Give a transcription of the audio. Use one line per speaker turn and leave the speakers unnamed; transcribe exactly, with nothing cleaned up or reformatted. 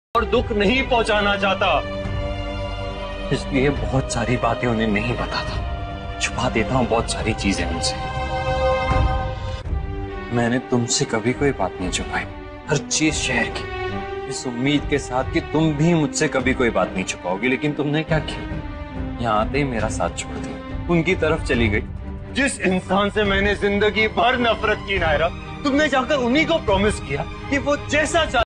और दुख नहीं पहुंचाना चाहता, इसलिए बहुत सारी बातें उन्हें नहीं बताता, छुपा देता हूं बहुत सारी चीजें उनसे। मैंने तुमसे कभी कोई बात नहीं छुपाई, हर चीज शेयर की, इस उम्मीद के साथ कि तुम भी मुझसे कभी कोई बात नहीं छुपाओगी। लेकिन तुमने क्या किया, यहाँ आते ही मेरा साथ छोड़ दिया, उनकी तरफ चली गई। जिस इंसान से मैंने जिंदगी भर नफरत की नायरा, तुमने जाकर उन्हीं को प्रॉमिस किया कि वो जैसा